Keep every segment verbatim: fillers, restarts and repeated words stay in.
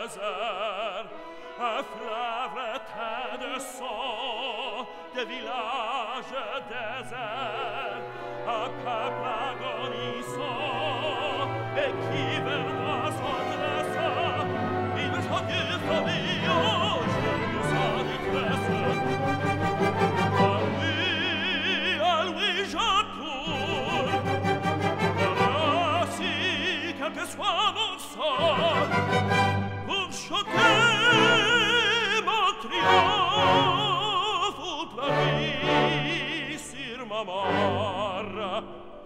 désert, un fleuve teint de sang, des villages déserts, un peuple agonissant, et qui vers moi s'endresse, il chante famille, je ne sais détresse. À lui, à lui j'entoure, voici quel que soit mon sort, pour chanter mon triomphe ou pleurer sur ma mort.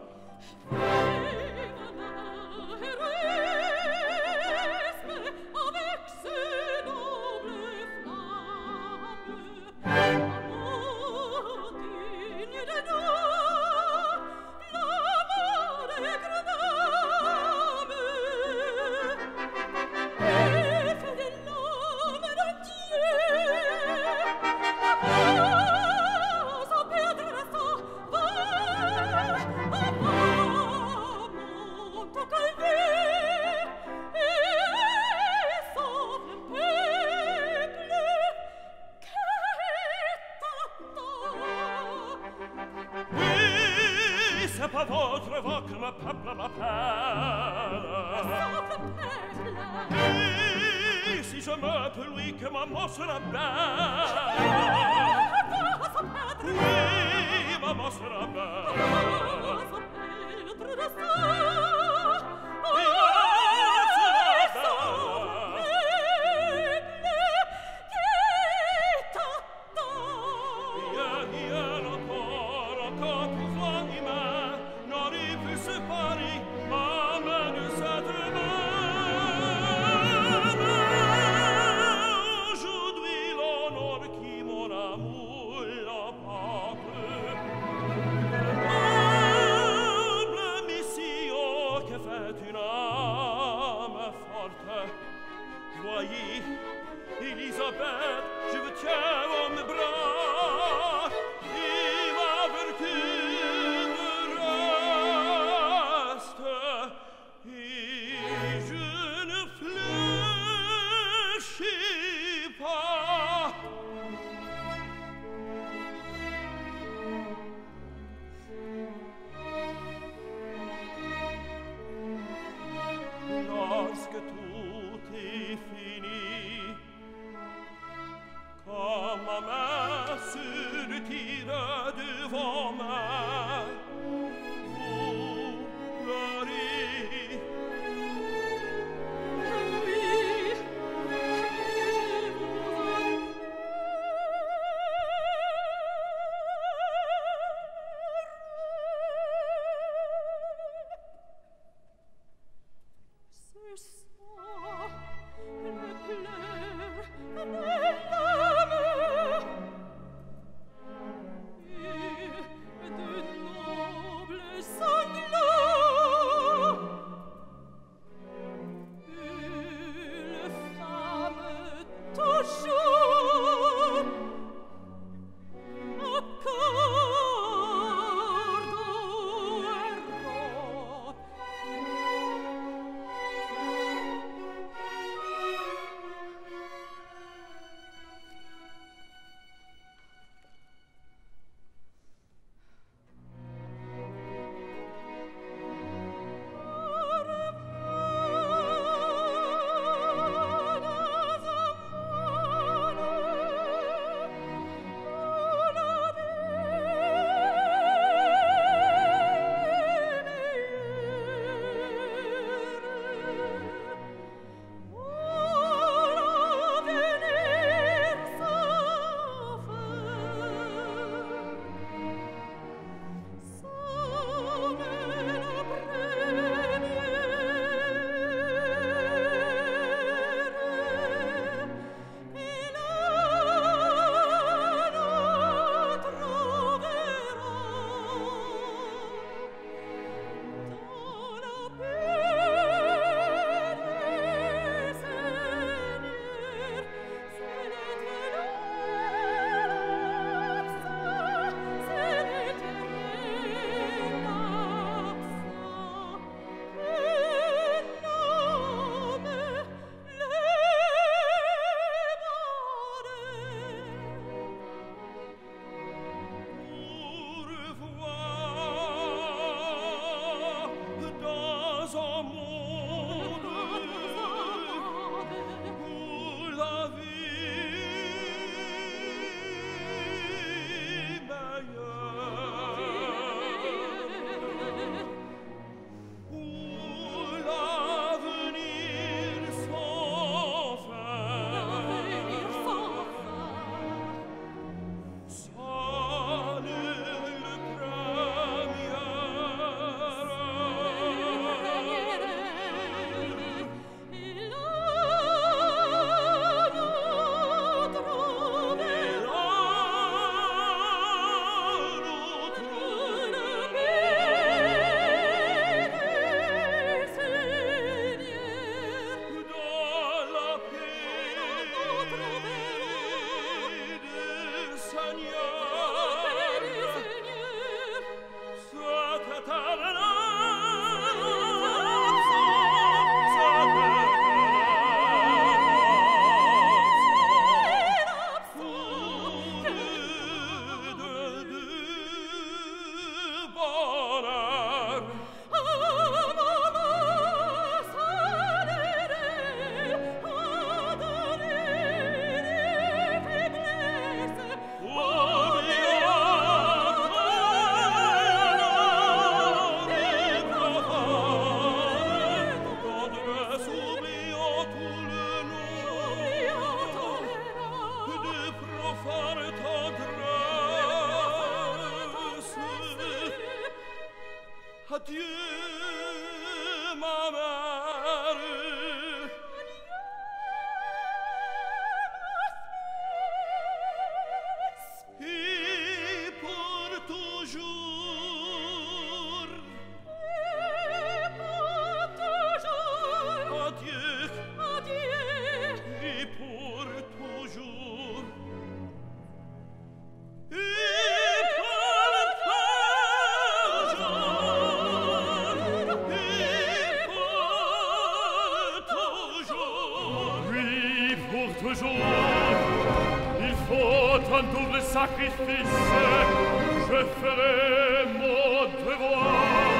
C'est pas votre voix que le peuple m'appelle. Et si je meurs pour lui, que ma mort sera belle. Oui, ma mort sera belle. Voyez, Elisabeth, je vous tiens en mes bras, et ma vertu me reste, et je ne fléchis pas. Lorsque tout est fini, quand ma main se retire devant moi, vous pleurez. Oui, je vous en... Ce soir pour toujours. Il faut un double sacrifice. Je ferai mon devoir.